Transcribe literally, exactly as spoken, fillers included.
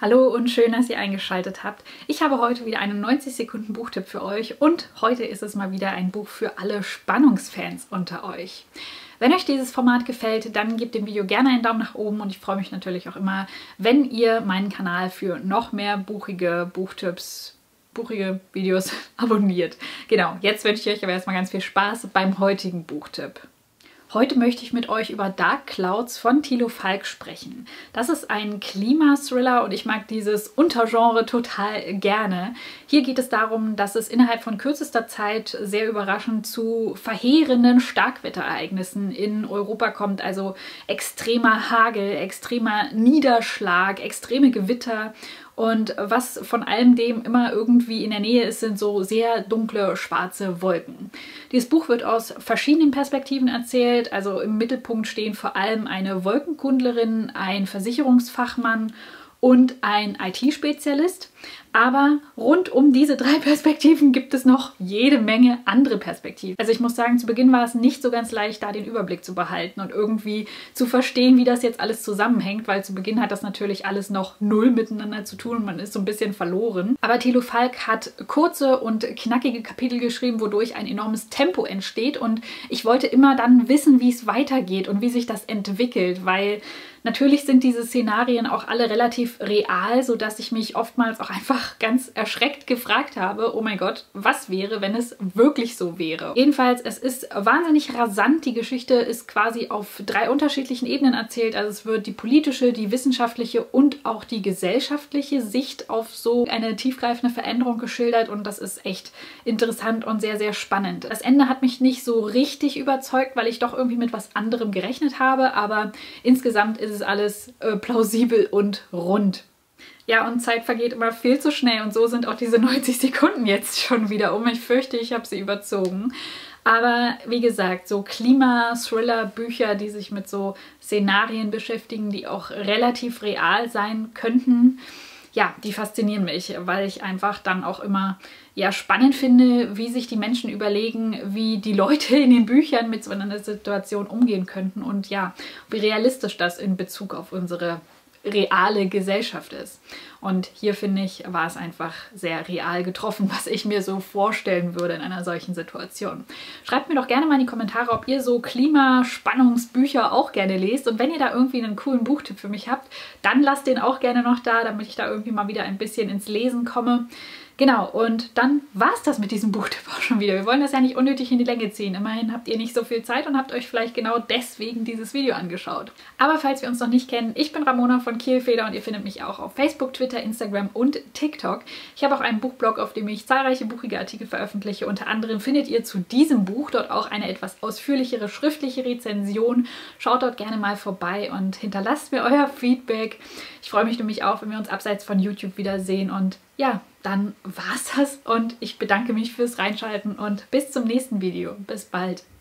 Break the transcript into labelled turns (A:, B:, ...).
A: Hallo und schön, dass ihr eingeschaltet habt. Ich habe heute wieder einen neunzig Sekunden Buchtipp für euch und heute ist es mal wieder ein Buch für alle Spannungsfans unter euch. Wenn euch dieses Format gefällt, dann gebt dem Video gerne einen Daumen nach oben und ich freue mich natürlich auch immer, wenn ihr meinen Kanal für noch mehr buchige Buchtipps, buchige Videos abonniert. Genau, jetzt wünsche ich euch aber erstmal ganz viel Spaß beim heutigen Buchtipp. Heute möchte ich mit euch über Dark Clouds von Thilo Falk sprechen. Das ist ein Klimathriller und ich mag dieses Untergenre total gerne. Hier geht es darum, dass es innerhalb von kürzester Zeit sehr überraschend zu verheerenden Starkwetterereignissen in Europa kommt. Also extremer Hagel, extremer Niederschlag, extreme Gewitter. Und was von allem dem immer irgendwie in der Nähe ist, sind so sehr dunkle, schwarze Wolken. Dieses Buch wird aus verschiedenen Perspektiven erzählt. Also im Mittelpunkt stehen vor allem eine Wolkenkundlerin, ein Versicherungsfachmann und ein I T-Spezialist. Aber rund um diese drei Perspektiven gibt es noch jede Menge andere Perspektiven. Also ich muss sagen, zu Beginn war es nicht so ganz leicht, da den Überblick zu behalten und irgendwie zu verstehen, wie das jetzt alles zusammenhängt, weil zu Beginn hat das natürlich alles noch null miteinander zu tun und man ist so ein bisschen verloren. Aber Thilo Falk hat kurze und knackige Kapitel geschrieben, wodurch ein enormes Tempo entsteht und ich wollte immer dann wissen, wie es weitergeht und wie sich das entwickelt, weil natürlich sind diese Szenarien auch alle relativ real, sodass ich mich oftmals auch einfach ganz erschreckt gefragt habe, oh mein Gott, was wäre, wenn es wirklich so wäre? Jedenfalls, es ist wahnsinnig rasant. Die Geschichte ist quasi auf drei unterschiedlichen Ebenen erzählt. Also es wird die politische, die wissenschaftliche und auch die gesellschaftliche Sicht auf so eine tiefgreifende Veränderung geschildert und das ist echt interessant und sehr, sehr spannend. Das Ende hat mich nicht so richtig überzeugt, weil ich doch irgendwie mit was anderem gerechnet habe, aber insgesamt ist es alles äh, plausibel und rund. Ja, und Zeit vergeht immer viel zu schnell und so sind auch diese neunzig Sekunden jetzt schon wieder um. Ich fürchte, ich habe sie überzogen. Aber wie gesagt, so Klima-Thriller-Bücher, die sich mit so Szenarien beschäftigen, die auch relativ real sein könnten, ja, die faszinieren mich, weil ich einfach dann auch immer ja, spannend finde, wie sich die Menschen überlegen, wie die Leute in den Büchern mit so einer Situation umgehen könnten und ja, wie realistisch das in Bezug auf unsere reale Gesellschaft ist. Und hier, finde ich, war es einfach sehr real getroffen, was ich mir so vorstellen würde in einer solchen Situation. Schreibt mir doch gerne mal in die Kommentare, ob ihr so Klimaspannungsbücher auch gerne lest. Und wenn ihr da irgendwie einen coolen Buchtipp für mich habt, dann lasst den auch gerne noch da, damit ich da irgendwie mal wieder ein bisschen ins Lesen komme. Genau, und dann war es das mit diesem Buchtipp auch schon wieder. Wir wollen das ja nicht unnötig in die Länge ziehen. Immerhin habt ihr nicht so viel Zeit und habt euch vielleicht genau deswegen dieses Video angeschaut. Aber falls wir uns noch nicht kennen, ich bin Ramona von Kielfeder und ihr findet mich auch auf Facebook, Twitter, Instagram und TikTok. Ich habe auch einen Buchblog, auf dem ich zahlreiche buchige Artikel veröffentliche. Unter anderem findet ihr zu diesem Buch dort auch eine etwas ausführlichere schriftliche Rezension. Schaut dort gerne mal vorbei und hinterlasst mir euer Feedback. Ich freue mich nämlich auch, wenn wir uns abseits von YouTube wiedersehen und ja, dann war's das und ich bedanke mich fürs Reinschalten und bis zum nächsten Video. Bis bald.